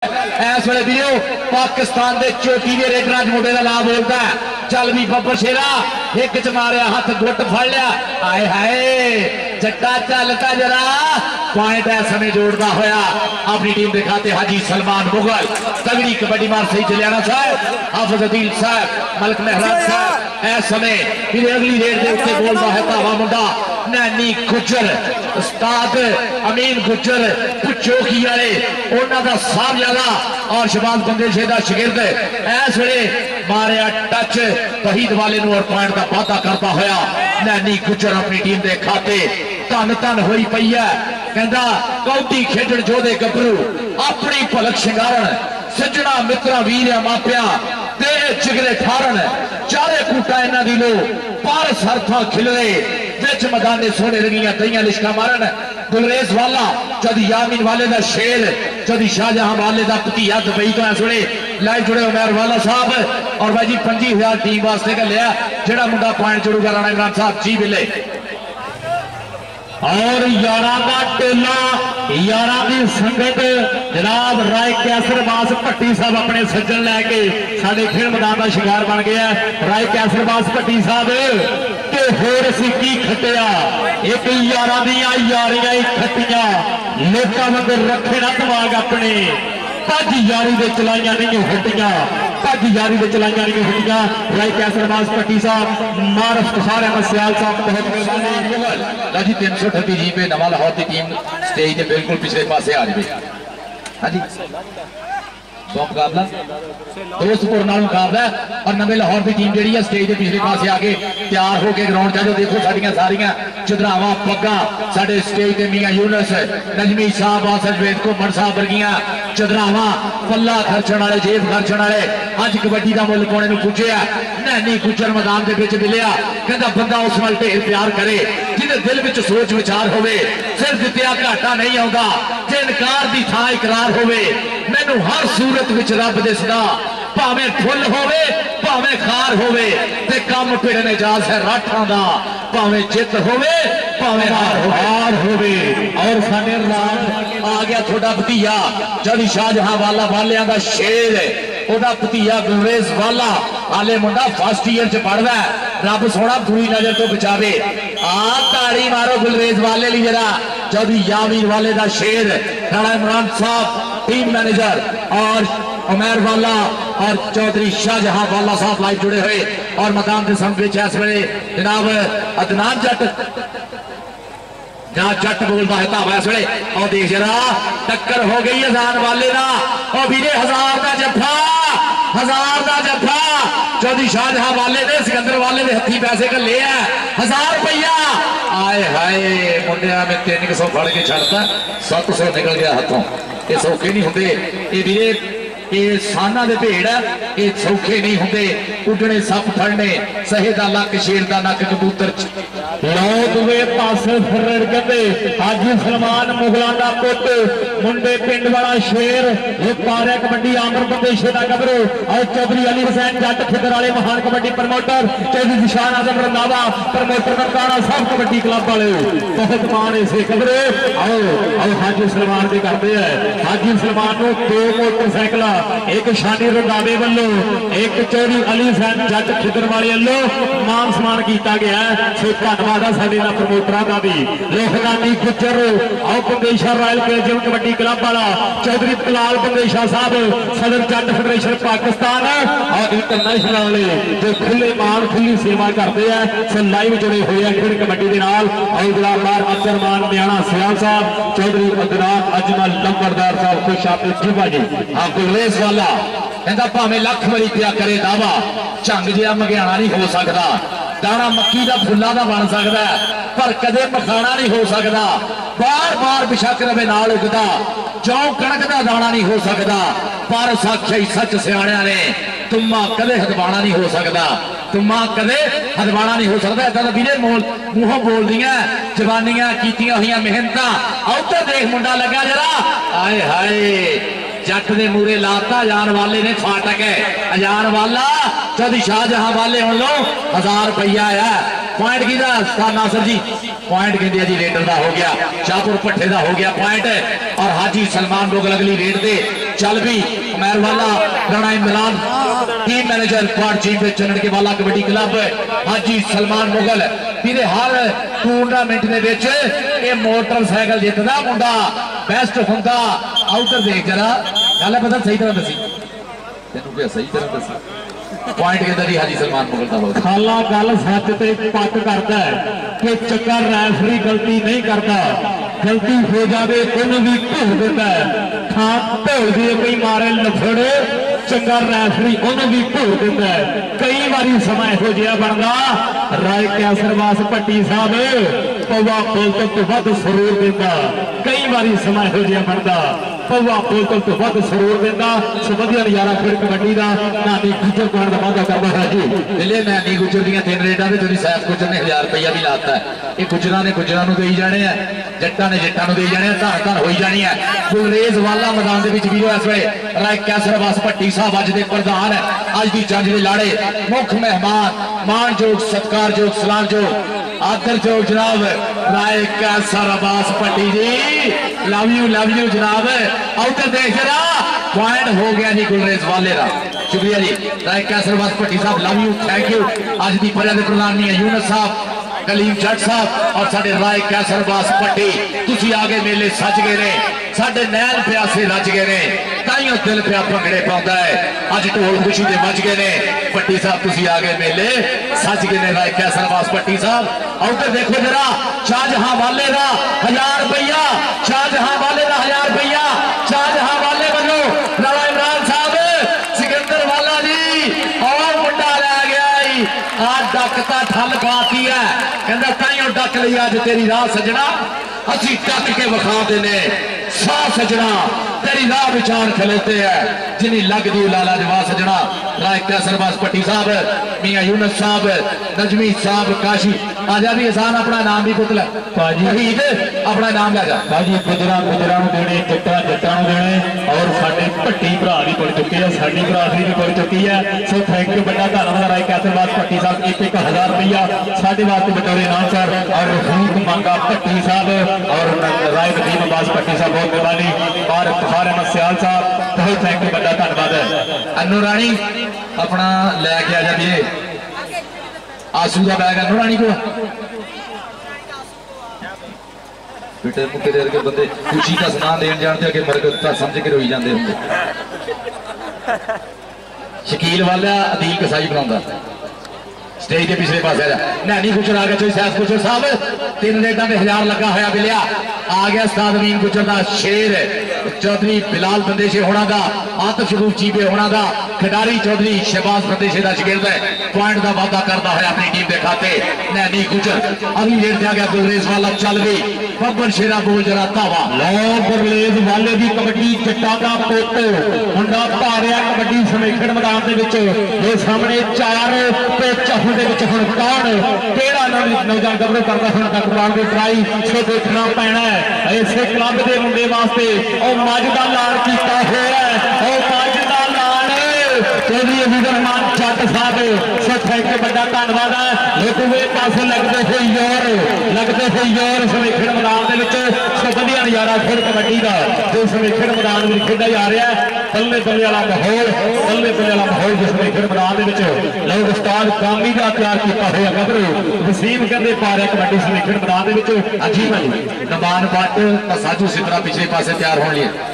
इस वे भी पाकिस्तान के चोटी के रेडर मुंडे का नाम बोलता है। चल भी बब्बर शेरा एक च मारिया हाथ गुट फड़ लिया। आए हाय जट्टा चलता जरा पॉइंट है समय जोड़ता होया अपनी टीम दिखाते हाजी सलमान मुगल तगड़ी कबड्डी मार सही चलियाना साहब हाफिज अदील साहब मलक मेहरान साहब इस समय फिर अगली रेड के उत्ते बोलता है धावा मुंडा नैनी गुजर उस्ताद अमीन गुजर चौकी वाले उन्होंने साहबजादा और शबाज बंदेशे का शिगिरद इस वे मारिया टच वहीद वाले और पॉइंट का वादा करता होया नैनी गुजर अपनी टीम के खाते धन धन हुई पई है। कहता कौडी खेडण जोधे गभरू अपनी भलक शिंगारण सज्जना मित्रा वीर मापिया ते जिगरे ठारण चारे कूटा इन्हां दी लो पर सरथा खिलरे विच मैदाने सोने रंगियां दईयां लिशका मारन गुलरेज वाला जदी यामीन वाले दा शेर जदी शाहजहां वाले दा भतीजा दुबई तो है सुने लाइव जुड़े उमर वाला साहब और भाई जी 25,000 टीम वास्ते का लिया जेड़ा मुंडा पॉइंट जोड़ूगा राणा इमरान साहब जी बिले और यारा का टेला यारा की संगत जनाब राय कैसर बास भट्टी साहब अपने सज्जन लैके साडे खेल मैदान का शिकार बन गया राय कैसर बास भट्टी साहब ते होर सिक्की खटिया एक यारा दियां यारियां खटिया लोकां वांग रखे ना दिमाग अपने भज यारी दे चलाइयां नहीं हटियां भज यारी दे चलाइयां नहीं हटियां राय कैसर बास भट्टी साहब मारफ कसार अहमद सियाल साहब बहुत मेहरबानी जी 338 जी पे नवा लाहौर की टीम स्टेज के बिल्कुल पिछले पासे आ जाए। हाँ जी मुकाबला दोस्तपुर नाल मुकाबला और नवे लाहौर की टीम जी स्टेज के पिछले पासे आके तैयार होकर ग्राउंड जो देखो साड़ियां सारियां चुधरावा पग्गा साडे स्टेज के मियां यूनस नजमी साहब आसर वेद घुमन साहब वर्गियां चुधरावा पल्ला खर्चण वाले जेब खर्चण वाले अज कबड्डी का मुल पाने पुजे नैनी गुजर मैदान के विच मिलिया कहता बंदा उस वाल ढेर प्यार करे जिन्हें दिल में सोच विचार होवे सिर दित्या घाटा नहीं आता जे इनकार की थां इकरार होवे मैनू हर सूरत विच रब दिसदा भावें फुल होवे भावें खार होवे ते कम भिड़न इजाज है राठां दा भावें जित होवे भावें हार होवे और साडे नाल आ गया थोड़ा भतीजा जदी शाहजहां वाला वालियां दा शेर ओदा भतीजा गुलरेज वाला हाले मुंडा फर्स्ट ईयर च पढ़दा रब सोना बुरी नजर तो बचावे आ ताड़ी मारो गुलरेज वाले ली जरा जदी यामीन वाले दा शेर राणा इमरान साहब टीम मैनेजर और उमर वाला और चौधरी शाहजहां वाला साहब लाइव जुड़े हुए और मैदान के सामने इस वे जनाब अदनान जट जहां जट बोलता है धावा इस वे और देख जरा टक्कर हो गई अजान वाले ना और वीरे 1000 का जफा चौधरी शाहजहां वाले ने सिकंदर वाले ने हथी पैसे का लिया 1000 रुपया आए हाय मुंडिया में 300 फड़ के छड़ता 700 निकल गया हाथों ये सौखे नहीं होंगे ये वीरे ये साना दे भेड़ ये सौखे नहीं होंगे उडने सप फड़ने सहे दा लक शेर दा नक कबूतर लो दुए पासे फिर कहते हाजी सलमान मुगलों का पुत मुंडे पिंड वाला शेर ये पारा कबड्डी आमर बंदेशे का गबरू और चौधरी अली हुसैन जट फिगर वाले महान कबड्डी प्रमोटर चौधरी निशान आजम रंधावा प्रमोटर ननकाना सब कबड्डी क्लब वाले बहुत मान इसे गबरू आओ हाजी सलमान के करते हैं हाजी सलमान को 2 मोटरसाइकिल एक शानी रंधावे वालों एक चौधरी अली हुसैन जट फिगर वाले वालों मान सम्मान किया गया सो धन्यवाद साडे नाल प्रमोटरां दा भी लोहरानी गुजर आओ Bandesha royal Belgium kabaddi club वाला चौधरी तलाल बंदेशा साहब सदर जट फेडरेशन पाकिस्तान और इंटरनेशनल वाले जो खुले मान खुली सेवा करते हैं सो लाइव जुड़े हुए हैं खेल कबड्डी के नाल और जनाबार अब्दुलरहमान मियाणा सियाल साहब चौधरी अदनान अजमल लंबरदार साहब खुश आपने जुबा जी हाँ गुलरेज वाला कहता भावें लख वारी पिया करे दावा झंग जिहा मगियाना नहीं हो सकता दाना मक्की का फुल्ला का बन सकता है पर कदे मखाना नहीं हो सकता बार बार बेशक रवे नाल उगदा जौ कणक का दाना नहीं हो सकता पर साख्या ही सच सियाणिया ने तुम्मा कदे हदवाना नहीं हो सकता तुम्मा कदे हदवाना नहीं हो सकता इदा वीरे मूहों बोल दियां जवानियां कीतियां हुई मेहनत उधर देख मुंडा लगा जरा आए हाय जट ने मूरे लाता जान वाले ने फाटक है अजान वाला चौधरी शाहजहां वाले हम लो 1000 रुपया है पॉइंट की नासर जी पॉइंट कहते जी रेडर का हो गया शाहपुर भट्ठे का हो गया पॉइंट और हाजी सलमान लोग अगली रेड से चल भी मैरवाला Rana Imran team manager part chief चनन के वाला कबड्डी क्लब हाजी सलमान मुगल मेरे हर टूर्नामेंट के मोटरसाइकिल जितदा मुंडा बेस्ट होंदा आउटर देख जरा गल पता सही तरह दसी तेन क्या सही तरह दसी पॉइंट कहता जी हाजी सलमान मुगल का खाला गल सच ते पक करता है कि चक्का रैफरी गलती नहीं करता गलती हो जाए उन्हें भी ढोल देता है खां ढोल दिए कोई मारे लफड़े चंगा रैफरी उन्हें भी ढोल देता है कई बारी समा यहो जिहा बनता राय कैसरवास भट्टी साहब पौवा बोलतल तो वध सरूर देता कई बारी समा यहो जिहा बनता पौवा बोलतल तो वध सरूर देता सो वधिया नज़ारा फिर कबड्डी का नानी गुजर पाने का वादा करता है जी जिले नानी गुजर दी 3 रेडा में सैफ गुजर ने 1000 रुपया भी लाता है ये गुजरा ने गुजरा दे जाने जट्टा ने जट्टा दे जाने धन धन हो जानी है गुलरेज वाला मैदान के वीरो इस वे राय कैसरवास भट्टी साहब अज के प्रधान अज की जंज के लाड़े मुख मेहमान मानयोग सत्कारयोग सलामयोग आदरयोग जनाब राय कैसरवास भट्टी जी लव यू जनाब आउटर देख जरा पॉइंट हो गया जी गुलरेज वाले का शुक्रिया जी राय कैसरवास भट्टी साहब लव यू थैंक यू अज की पर्या के प्रधान यूनस साहब कलीम जट साहब और साडे राय कैसरवास भट्टी तुसी आगे मेले सज गए ने साडे नैन प्यासे रज गए ने ताइयों दिल प्या भंगड़े पाउंदा है अज ढोल खुशी दे बज गए ने भट्टी साहब तुसी आगे मेले सज गए ने राय कैसरवास भट्टी साहब और तो देखो जरा शाहजहां वाले का 1000 रुपया शाहजहां वाले का 1000 रुपया शाहजहां वाले वालों राणा इमरान साहब सिकंदर वाला जी और मुंडा लै गया आ डकता ठल पाती है कहता ताइयों डक ली अज तेरी राह सजना असी डक के विखा देने सा सजना तेरी राह विचार खलोते है जिनी लग दी लाला जवा सजना राय कैसरवास भट्टी साहब मियां यूनस साहब नजमी साहब काशी आजा भी एहसान अपना नाम भी पुतला भाजी अपना नाम ला जा भाजी गुजरा गुजरा देने जट्टा जट्टा देने और साडे भट्टी भरा भी पड़ चुके हैं साडी भरादरी भी पड़ चुकी है सो थैंक यू बड़ा धन्यवाद राय कैसरवास भट्टी साहब 1000 रुपया साडे वास्ते बतौर इनाम सर और रफूक मंगा भट्टी साहब और राय वजीम अब्बास भट्टी साहब बहुत मेहरबानी और बुखार अहमद सियाल साहब बहुत थैंक यू बड़ा धन्यवाद है अनु रानी अपना लैके आ जाइए आंसू का बैग अनु रानी को बेटे मुक्के देर के बंदे खुशी का सुना देन जानते कि मरकत समझ के रोई जाते होंगे शकील वाला अदील कसाई बनाता स्टेज के पिछले पास नैनी गुजर आ गया सैफ गुजर साहब 3 रेटा में 1000 लगा होया बिलिया आ गया उस्ताद अमीन गुजर का शेर चौधरी बिलाल बंदेशे होना का आतिफ शगूफ चीबे होना का खिडारी चौधरी शहबाज बंदेशे का शिगिर्द है पॉइंट का वादा करता है अपनी टीम के खाते नैनी गुजर अभी लेट दिया गया गुलरेज वाला चल गई बब्बर शेरा बोल जरा धावा लो गुलरेज वाले की कबड्डी जट्टा का पुत मुंडा भारिया कबड्डी समेखड़ मैदान के सामने 4 ते चहुं दे विच हुण कौन केड़ा नौजवान गबरू करदा हुण तक पाउण दी ट्राई सो देखना पैना है इसे क्लब दे मुंडे वास्ते और मज दा लाल कीता होया है और मज दा लाल चौधरी अजीज रहमान जट साहब सो थैंक यू बड़ा धन्यवाद है लेकिन वे पासे लगते हुए योर समेखड़ मैदान दे विच सो वधिया नज़ारा फिर कबड्डी का जो समेखड़ मैदान में खेडा जा रहा है बल्ले बल्ले वाला माहौल जिस समेखड़ मैदान दे विच लोग उस्ताद कामी का तैयार किया हुआ गबरू वसीम कहते पा रहे कबड्डी समेखड़ मैदान दे विच अजीब है नमान पट साजू सिमरा पिछले पासे तैयार होने लिए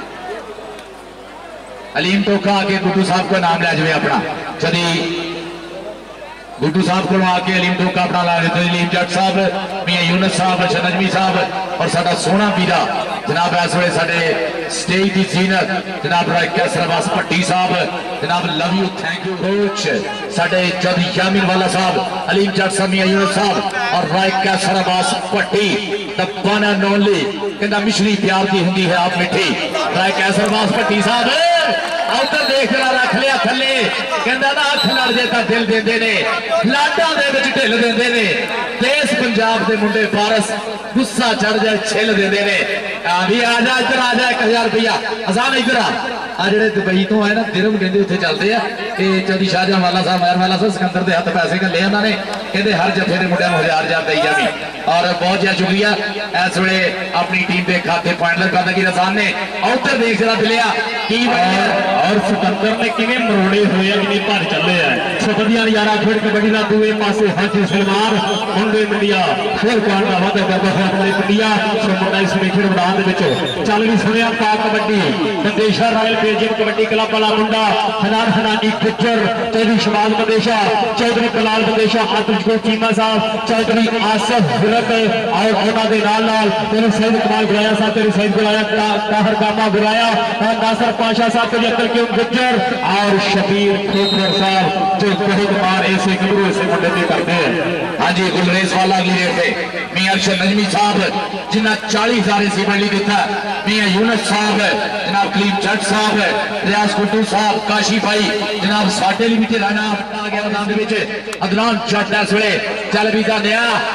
अलीम टोका आके गुड्डू साहब का नाम लै जाए अपना जदी गुड्डू साहब को आके अलीम टोका अपना ला देते अलीम जट साहब मियां यूनस साहब अच्छा नजमी साहब और साडा सोहना वीरा जनाब इस वे साडे स्टेज की जीनत जनाब राय कैसरवास भट्टी साहब जनाब love you thank you coach साडे चौधरी यामिन वाला साहब अलीम जट साहब मियां यूनस साहब और Rai Kaiserwas Bhatti the one and only कहना मिश्री प्यार की होंगी है आप मिठी राय कैसरवास भट्टी साहब आउटर देख रख लिया थले कहता ना अख लड़ जे तां दिल देंदे ने लाडा दे विच ढिल देंदे ने देश पंजाब दे मुंडे फारस गुस्सा चढ़ जाए छिल देंदे ने भी आ जा इधर आ जा 1000 रुपया आसान इधर आ जेडे दुबई तो आए ना दिरम कहते उत्थे चलते हैं चौधरी शाहजहां वाला साहब महर वाला साहब सिकंदर के हथ पैसे घले उन्होंने कहते हर जत्थे के मुंडिया 1000 दई जावी और बहुत ज्यादा शुक्रिया इस वे अपनी टीम के खाते पॉइंट करता कि रसान ने आउटर देख जरा दिलिया की और सिकंदर ने किवें मरोड़े हुए कि भर चले है सो वधिया नजारा खेड कबड्डी का दूए पासे हाजी सलमान मुंडे मंडिया फिर पॉइंट का वादा करता है अपने मंडिया सो मुंडा इस खेड मैदान के चल भी सुनिया पा kabaddi Bandesha royal Belgium kabaddi club वाला मुंडा हनान हनानी गुज्जर चौधरी शमाल बंदेशा चौधरी कलाल बंदेशा आतिश चीमा साहब चौधरी आसफ हिरत और उन्होंने नाल तेरे सईद कमाल बुलाया साहब तेरे सईद बुलाया ताहर कामा बुलाया और नासर पाशा साहब तेरे अक्ल के गुज्जर और शबीर खोखर साहब जो बहुत बार ऐसे गुरु ऐसे मुंडे भी करते हैं। हाँ जी गुलरेज वाला की रेट पे मियां अरशद नजमी साहब जिन्हें 40,000 इसी मंडली दिता मियां यूनस साहब जनाब कलीम जट साहब रियाज कुट्टू साहब काशी भाई जनाब साडे भी भी रहना आ गया मैदान अदनान जट इस वे चल भी जाने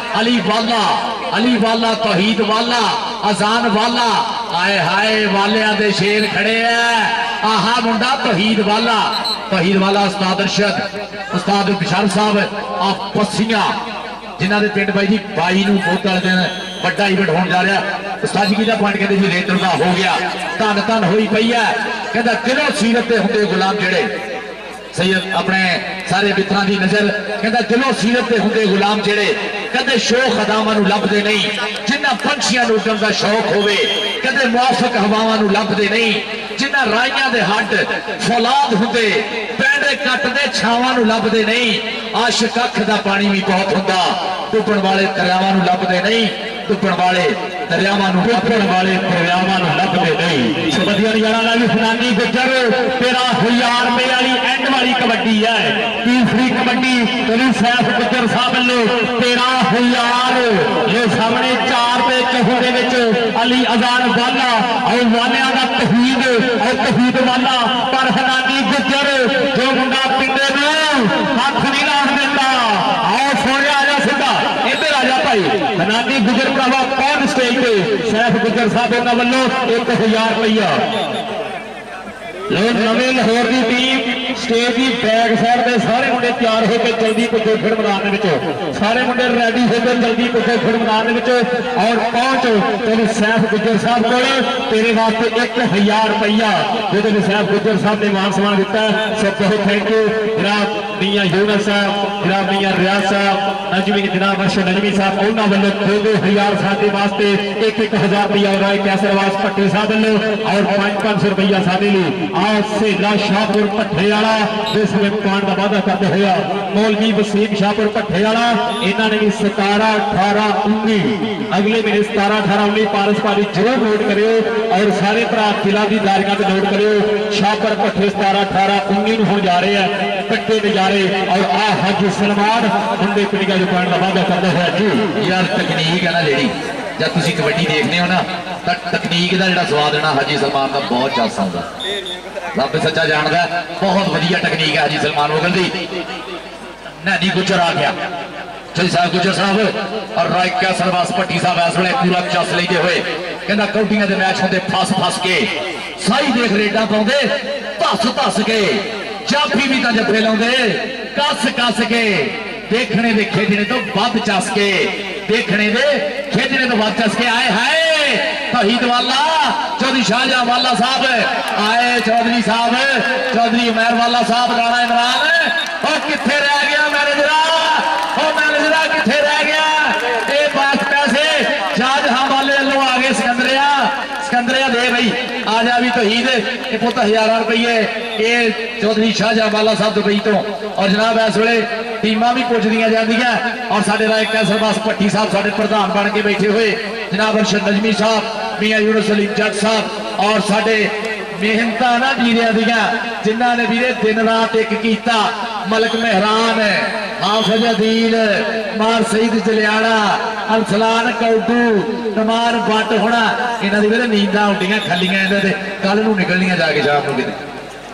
अली वाला तौहीद वाला अजान वाला आए हाय वालिया दे शेर खड़े है आहा मुंडा तौहीद वाला उस्ताद अरशद उस्ताद बिशार साहब आप पस्सियां जिन्हों के पिंड बाई जी 22 बहुत वाले दिन बड़ा इवेंट होने जा रहा उस्ताद जी का पॉइंट कहते जी रेतर का हो गया धन धन हुई पई है कहता दिलों सीरत के होंगे गुलाम जेड़े सैयद अपने सारे मित्रों की नजर कहता दिलों सीरत के होंगे गुलाम जेड़े कदे शौक अदावां लभदे नहीं जिन्हां पंछियां उड़न का शौक होवे कदे मुआफक हवावां लभदे नहीं जिन्हां राइयां दे हड्ड फौलाद हुंदे पैंडे कटदे छावां लभदे नहीं आशिक अख दा पानी भी बहुत हुंदा डुबण वाले दरियावां लभदे नहीं डुबण वाले दरियावां लभदे नहीं सो वधिया नजारा ला भी फनानी गुज्जर तेरा 1000 रुपए वाली एंड वाली कबड्डी है तीसरी कबड्डी तेरी सैफ गुज्जर साहब वालों 13,000 ये सामने 4 पे चौहों दे विच अली अजान वाला और वालिया का तहीद वाला पर फनानी गुज्जर जो मुंडा पिंडे हाथ नहीं ला देता आओ सोने आ जा सीधा इधर आ जा भाई फनानी गुज्जर भरावा कौन स्टेज पे सैफ गुज्जर साहब उन्होंने वालों 1000 रुपया लोग नवे लाहौर की टीम स्टेज की बैक साइड के सारे मुंडे तैयार होकर जल्दी पुजे फिर मैदान सारे मुंडे रेडी होकर जल्दी पुजे फिर मैदान और पहुंच तेरे सैफ गुज्जर साहब को तेरे वास्ते 1000 रुपया जो तेरे सैफ गुज्जर साहब ने मान सम्मान दिता सब बहुत थैंक यू जनाब मियां यूनस साहब जनाब मियां रियाज साहब नजमी जनाब अरशद नजमी साहब उन्होंने वालों 2,000 साडे वास्ते 1,000 रुपया हो रहा है कैसरवास पट्टी साहब वालों और 500 रुपया साडे लिए आज से शाहपुर भट्ठे वाला जिसमें पॉइंट का वादा करते हुए मौलवी वसीम शाहपुर भट्ठे वाला इन्होंने भी 17, 18, 19 अगले महीने 17, 18, 19 पारसपारी जरूर नोट करियो और सारे भरा जिला की दारियां से नोट करियो शाहपुर भट्ठे 17, 18, 19 हो जा रहे हैं कट्टे नजारे और आ हाजी सलमान मुंडे पिंडिया जो पॉइंट का वादा करते हुए जी यार तकनीक है ना जी जब तुम कबड्डी देखने हो ना तो तकनीक का जो स्वाद है ना हाजी सलमान का बहुत ज्यादा आता रब सच्चा जानता है बहुत वधिया तकनीक है हाजी सलमान मुगल की नैनी गुजर आ गया चौधरी साहब गुजर साहब और राय कैसरवास भट्टी साहब इस वे पूरा चस लेते हुए कहना कौडियां के मैच होंगे फस के साई देख रेडा पाते धस के जाफी भी तो जफे लाते कस के देखने दे खेजने तो वध चस के देखने दे खेजने तो वध चस के आए हाय तौहीद वाला चौधरी शाहजहां वाला साहब आए चौधरी साहब चौधरी उमैर वाला साहब राणा इमरान और किथे रह गया मैनेजरा किथे रह गया ये पास पैसे शाहजहां वाले लो आ गए सिकंदरिया दे भाई आ जा भी तौहीद ये पुत 1000 रुपये ये चौधरी शाहजहां वाला साहब दुबई तो और जनाब इस वे टीमां भी पुजदियां जांदियां और साडे राय कैसरवास भट्टी साहब साडे प्रधान बन के बैठे हुए जनाब अरशद नजमी साहब मियां यूनुस अली जट साहब और साडे मेहनत ना वीरिया दियां जिन्होंने वीरे दिन रात एक किया मलक मेहरान हाफिज अदील मार सईद जलियाड़ा अरसलान कौडू नमान बट होना इन्हों की वीरे नींदा उड्डियां खलियां इन्होंने कल नूं निकलनियां जाके शाम नूं किते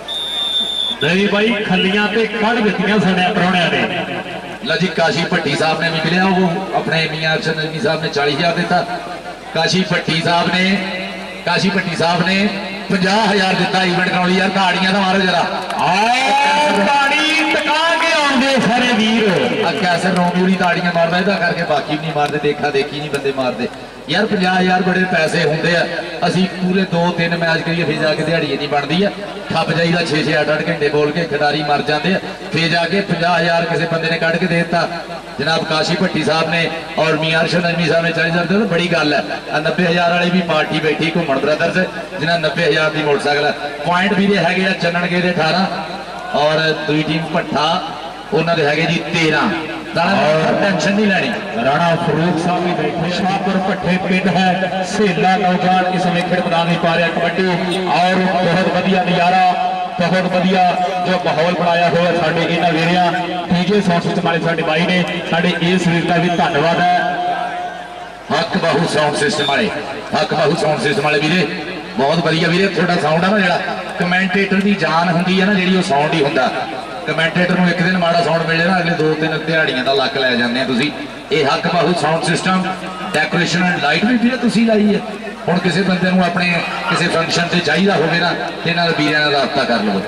नहीं भाई खलियां ते कढ़ दित्तियां सने परौणियां ने लो जी काशी भट्टी साहब ने भी मिले वो अपने मियां अरशद नजमी साहब ने 40,000 दिता काशी भट्टी साहब ने 50,000 दिता इवेंट कराउणी यार ताड़ियां तो मारो जरा ताड़ी टका के आउंदे सारे वीर कैसे नौमूरी ताड़ियां मारदा इहदा करके बाकी भी नहीं मारते देखा देखी नहीं बंदे मारते यार 50,000 बड़े पैसे होंगे असी पूरे 2-3 मैच करिए फिर जाके दिहाड़ी नहीं बनती है खप जाइदा 6-6 8-8 घंटे बोल के खिडारी मर जाते हैं फिर जाके 50,000 किसी बंदे ने कढ़ के दे दिता जनाब काशी भट्टी साहब ने और मियां अरशद नजमी साहब ने 40,000 तो बड़ी गल है 90,000 वाली भी पार्टी बैठी घूमन ब्रदर्स जिन्हें 90,000 की मोटरसाइकिल पॉइंट भी है चन्नन के 18 और दूई टीम भट्ठा उन्होंने है जी 13 टेंशन नहीं लैनी राणा फरूक साहब भी बैठे शाहपुर भट्ठे पिंड है सेला नौजवान इस समय खेल मैदान नहीं पा रहा कबड्डी और बहुत बढ़िया नज़ारा बहुत बढ़िया जो माहौल बनाया हुआ साढ़े इन्होंने वीरिया डीजे साउंड सिस्टम वाले साढ़े भाई ने साढ़े इस वीर का भी धन्यवाद है हक बाहू साउंड सिस्टम वाले हक बाहू साउंड सिस्टम वाले वीरे बहुत बढ़िया वीरे थोड़ा साउंड है ना जो कमेंटेटर की जान होंगी है ना जी साउंड ही होंगे कमेंटेटर को एक दिन माड़ा साउंड मिले ना अगले 2-3 दिहाड़ियां का लक लै जाने ये Haq Bahu sound system decoration and light भी भी तुसी लाई है हुण किसी बंदे नूं अपने किसी फंक्शन से चाहिए होवे ना इन्हां दे वीरां नाल राबता कर लो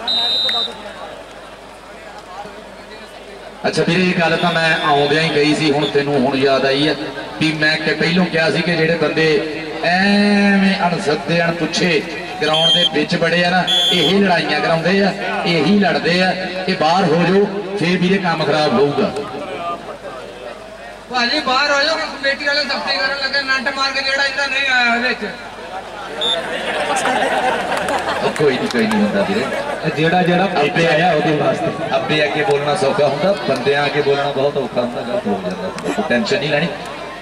अच्छा वीरे ये गल तो मैं आउंदियां ही कही सी हुण तैनूं हुण याद आई है भी मैं पहलों कहा सी कि जिहड़े बंदे एवें अणसद्दे अणपुछे ग्राउंड के बिच बड़े है ना यही लड़ाइयां कराउंदे आ यही लड़ते हैं ये बाहर हो जाओ फिर भी काम खराब होगा भाजी बाहर हो जाओ कमेटी वाले सख्ती करन लगे नंट मार के जेड़ा इंदा नहीं आया विच कोई नहीं होंदा वीरे जेड़ा जेड़ा अब्बे आया ओदे वास्ते अब्बे आके बोलना सौखा होंदा बंदे आके बोलना बहुत औखा होंदा गलत हो जांदा टेंशन नहीं लेनी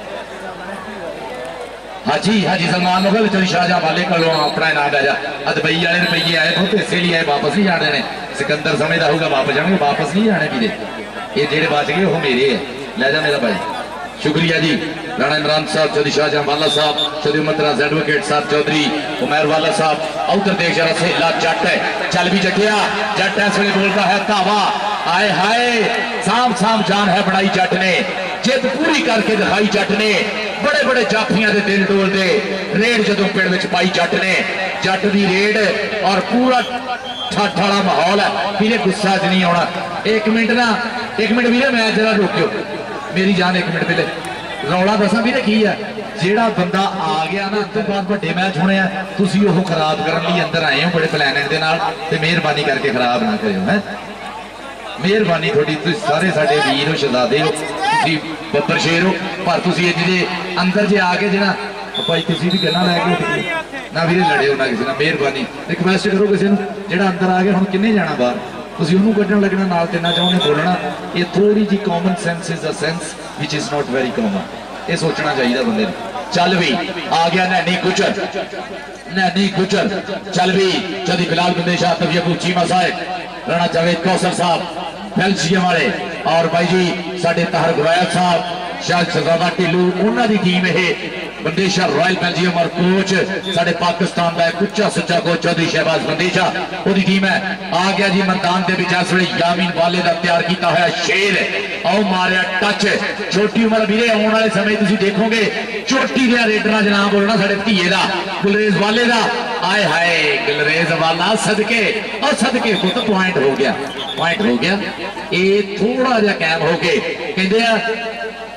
हाजी हाजी सलमान मुगल चौधरी शाहजहां वाले को अपना इनाम लै जा दुबई वाले रुपये आए बहुत हिस्से लिए आए वापस नहीं जाने ने सिकंदर समझदा होगा वापस जाने वापस नहीं जाने वीरे ये जेड़े बच गए वो मेरे है लै जा मेरा भाई शुक्रिया जी राणा इमरान साहब चौधरी शाहजहां वाला साहब चौधरी उमतराज एडवोकेट साहब चौधरी उमैर वाला साहब उधर देख जरा सेला जट है चल भी जटिया जट इस वे बोलता है धावा आए हाय साम साम जान है बनाई जट ने जिद पूरी करके दिखाई जट ने बड़े बड़े जाफियां दे दिल डोलते रेड जदों पिंड विच पाई जट ने जट दी रेड और पूरा ठठ वाला माहौल है वीरे गुस्सा च नहीं आना एक मिनट वीरे मैं जरा रोकियो मेरी जान एक मिनट पहले रौला दसा वीरे की है जेड़ा बंदा आ गया ना तो बाद बड़े मैच होने तुसी ओह खराब करने लिए अंदर आए हो बड़े प्लैनिंग दे नाल ते मेहरबानी करके खराब ना करियो है मेहरबानी थोड़ी तुसीं सारे साडे वीर हो शहजादे हो तुसीं बब्बर शेर हो पर तुसीं जे अंदर जे आके जे ना भाई तुसीं भी गल्लां लैके ना वीरे लड़ियो ना किसी नाल मेहरबानी रिक्वेस्ट करो किसी नूं जेड़ा अंदर आ गया हुण किन्ने जाना बाहर तुसीं ओनूं कड्ढण लगना नाल तिन्ना चाहुंदे बोलना ये थोड़ी जी common sense is a sense which is not very common ये सोचना चाहिए बंदे ने चल भी आ गया नैनी गुजर चल भी चौधरी बिलाल बंदेशाह तबीयत चीमा साहब राणा जावेद कौसर साहब बेल्जियम वाले और भाई जी साडे ताहर गुराया साहब शायद शहजादा ढिल्लू उन्होंने की टीम है बंदेशा रॉयल बेल्जियम और कोच साडे पाकिस्तान का उच्चा सुच्चा कोच चौधरी शहबाज बंदेशा वो टीम है आ गया जी मैदान के इस वे यामीन वाले का तैयार किया हुआ शेर आओ मारिया टच छोटी उम्र वीरे आने वाले समय तुम देखोगे चोटी दे रेडर जनाब बोलना साडे धीए का गुलरेज वाले का आए हाय गुलरेज वाला सदके और सदके पुत पॉइंट हो गया ये थोड़ा जहा कैम हो के कहते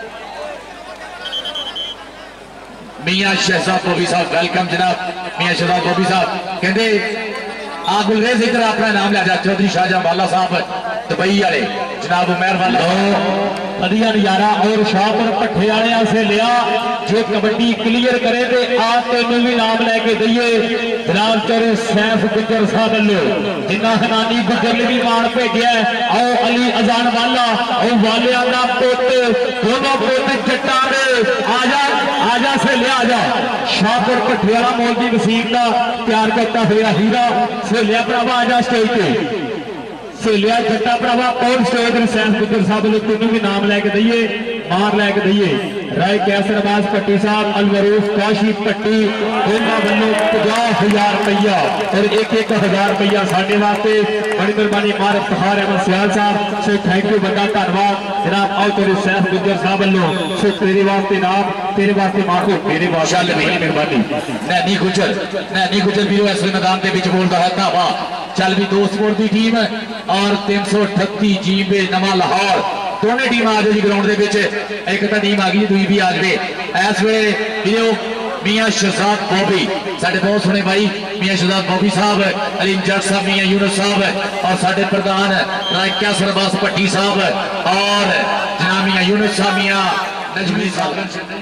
मियां शहजाद बोबी साहब वेलकम जनाब मियां शहजाद बोबी साहब कहते आ गुलरेज इधर अपना नाम लिया चौधरी शाहजहां वाला साहब दुबई वाले जनाब उमैर वाला बढ़िया नजारा और शाहपुर भट्ठे वाले से लिया जो कबड्डी क्लियर करे तो आ तेन भी नाम लैके दईए जनाब चौधरी सैफ गुजर साहब वालों जिन्ना हनानी गुजर ने भी मान भेजा आओ अली अजान वाला और वालिया का पुत दोनों पुत जट्टा आजा से लिया आजा शाहपुर भट्ठे वाला मौलवी वसीम का प्यार करता हुआ हीरा से लिया भरावा आजा स्टेज पे सेलिया जट्टा भरावा और स्टेज सैफ गुजर साहब तेन भी नाम लैके दईए मार लैके दईए राय कैसर अब्बास पट्टी साहब अलवरूफ काशी पट्टी उन्होंने वालों 50,000 रुपया और 1-1,000 रुपया साढ़े वास्ते बड़ी मेहरबानी मार इफ्तिखार अहमद सियाल साहब सो थैंक यू बड़ा धन्यवाद जनाब। आओ तेरे सैफ गुजर साहब वालों सो तेरे वास्ते नाम तेरे वास्ते माखो तेरे वास्ते मेहरबानी नैनी गुजर भी इस मैदान के बीच बोलता है धावा चल भी दो स्पोर्ट की टीम और 338 जीबे नवा लाहौर दोनों टीम आ जाए ग्राउंड के एक तो टीम आ गई दूई भी आ जाए इस वे मियां शहजाद बॉबी साडे बहुत सोहने भाई मियां शहजाद बॉबी साहब अलीम जट साहब मियां यूनुस साहब और साडे प्रधान राय कैसर अब्बास भट्टी साहब और जनाब मियां यूनुस साहब मियां नजमी साहब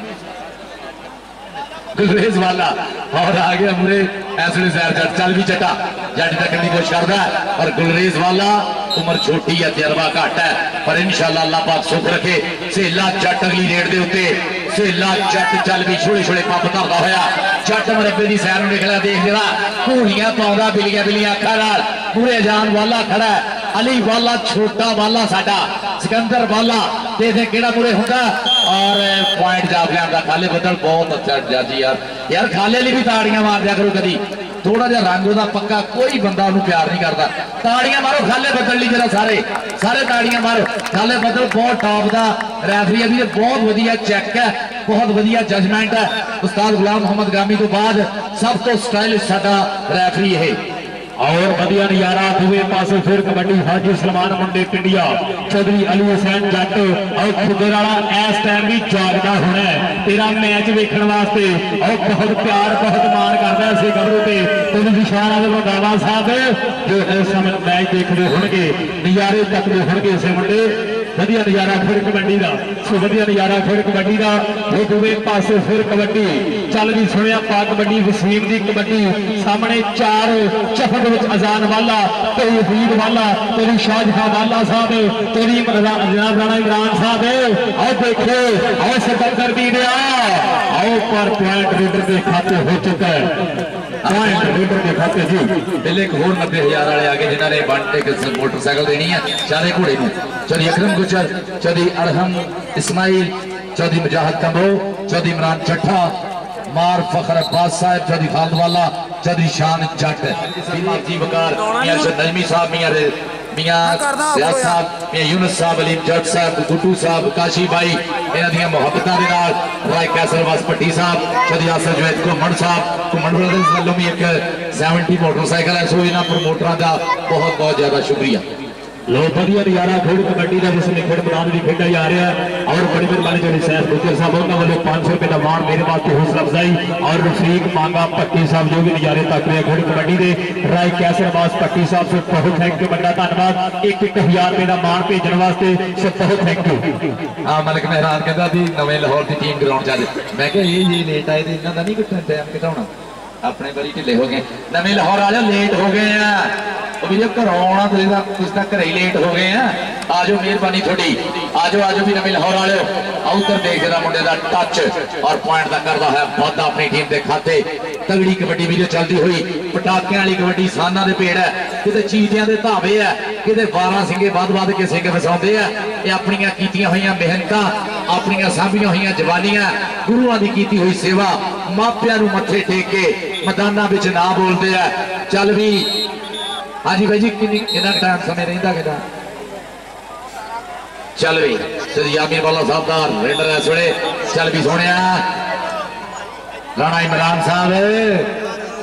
गुलरेज वाला और आ गया मुरे ऐसे जहर जट चल भी चटा जट तकने की कोशिश करता है और गुलरेज वाला उम्र छोटी है तजर्बा घट है पर इंशाल्लाह अल्लाह पाक सुख रखे सेला जट अगली रेड के उत्ते सेला जट चल भी छोटे छोटे पंप धरदा होया जट मरबे की सैर निकला देख जरा घोड़ियां पाउंदा बिलियां बिलियां अखां नाल पूरे जान वाला खड़ा है अली वाला छोटा वाला साडा सिकंदर वाला देखे केड़ा मुरे होंदा और पॉइंट जाप लिया खाले बदल बहुत अच्छा जाजी यार खाले भी ताड़ियां मार दिया करो कभी थोड़ा जा रंग ओदा पक्का कोई बंदा उन्हें प्यार नहीं करता ताड़ियां मारो खाले बदल ली जरा सारे ताड़ियां मारो खाले बदल बहुत टॉप का रैफरी है भी बहुत वधिया चेक है बहुत वधिया जजमेंट है उस्ताद गुलाम मोहम्मद गामी तो बाद सब तो स्टाइलिश साडा रैफरी है और वधिया नजारा दूसरे पासे फिर कबड्डी हाजी सलमान मुंडे पिंडिया चौधरी अली हुसैन जट और खुदर वाला इस टाइम भी जागदा होना है तेरा मैच वेखण वास्ते और बहुत प्यार बहुत मान करता है इस गबरू से तुम इशारा वालों दावा साहब जो इस समय मैच देखते होंगे नजारे तकते होंगे इस मुंडे वधिया नजारा फिर कबड्डी का सो वधिया नजारा फिर कबड्डी का वो दूसरे पासे फिर कबड्डी चल भी सुनिया पा कबड्डी वसीम की कबड्डी सामने चार चफक अजान वाला तेरी हबीब वाला तेरी शाहजहां वाला साहब तेरी जनाब राणा इमरान साहब आओ देखो आओ सिकंदर भी गया आओ पर पॉइंट रीडर के खाते हो चुका है पॉइंट रीडर के खाते जी पहले एक होर 90,000 वाले आगे जिन्होंने बंटे मोटरसाइकिल देनी है चारे घोड़े में चौधरी अकरम गुजर चौधरी अरहम इस्माइल चौधरी मुजाहिद कंबो चौधरी इमरान चट्ठा मार फखर अब्बास साहब चौधरी खालद वाला चौधरी शान जट जी वकार मियां नजमी साहब मियां सियाद साहब मियां यूनुस साहब अलीम जट साहब गुड्डू साहब काशी भाई इन्हां दी मुहब्बतां दे नाल राय कैसर अब्बास भट्टी साहब चौधरी आसर जवैद घुमण साहब घुमण ब्रदर्स वालों भी एक 70 मोटरसाइकिल है सो इन्हां प्रमोटरां दा बहुत बहुत ज्यादा शुक्रिया। लो वधिया नजारा खेड कबड्डी का जिस खेड मैदान में खेडा जा रहा है और बड़ी मेहरबानी जो सैफ गुजर साहब उन्होंने वालों 500 रुपए का मान मेरे वास्ते हौसला अफजाई और रफीक मांगा भट्टी साहब जो भी नजारे तक रहे खेड कबड्डी के राय कैसर अब्बास भट्टी साहब से बहुत थैंक यू बड़ा धन्यवाद 1-1,000 रुपए का मान भेजने वास्ते से बहुत थैंक यू। हाँ मलिक मेहरान कहता भी नवे लाहौर की टीम ग्राउंड जा मैं ये लेट आए थे इन्हों का नहीं कुछ टाइम घटाना अपने बारी ढिले हो गए नवे लाहौर आ जाओ लेट हो गए हैं घरों आना तुम तक घर ही लेट हो गए हैं आज मेहरबानी थोड़ी आज भी नवे लाहौर वाले उधर देख जरा मुंडे का टच और पॉइंट का करता है वाधा अपनी टीम के खाते तगड़ी कबड्डी वीडियो चलती हुई पटाकियां वाली कबड्डी साना के पेड़ है कि चीजियां के धावे है कि 12 सिंगे बद के सिंग फसाते हैं ये अपन कीतियां हुई मेहनत अपन साभियां हुई जवानियां गुरुआं की कीती हुई सेवा मापियां नूं मत्थे टेक के मैदाना में ना बोलते हैं चल भी हाँ जी भाई जी कितना टाइम समय रहा कि चल भी श्री आमिर वाला साहब का रेडर इस वे चल भी सोने राणा इमरान साहब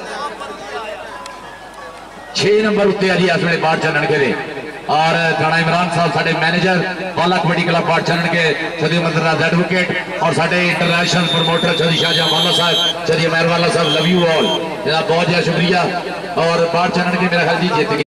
6 नंबर उत्ते है जी इस वे बाढ़ चलन के और राणा इमरान साहब साडे मैनेजर वाला कबड्डी क्लब बाढ़ चलन के चौधरी मंदराज एडवोकेट और साडे इंटरनेशनल प्रमोटर चौधरी शाहजहां वाला साहब चौधरी मेहर वाला साहब लव यू ऑल जनाब बहुत ज्यादा शुक्रिया और बाढ़ चलन के मेरा ख्याल जी जीत